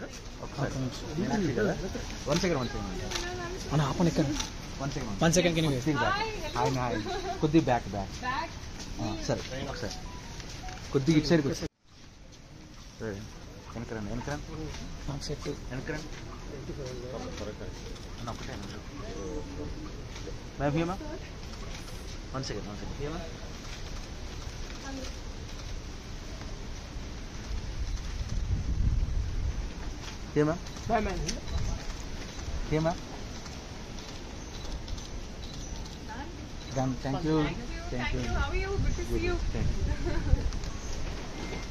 One second. One second, can you wait? Hi. Could be back. Sir. Could be side. Enkaran. Set. Enkaran. Ma'am, here, ma'am. One second. Here, ma'am. Here, ma'am. Bye, ma'am. Here, ma'am. Thank you. How are you? Good to see you. Thank you.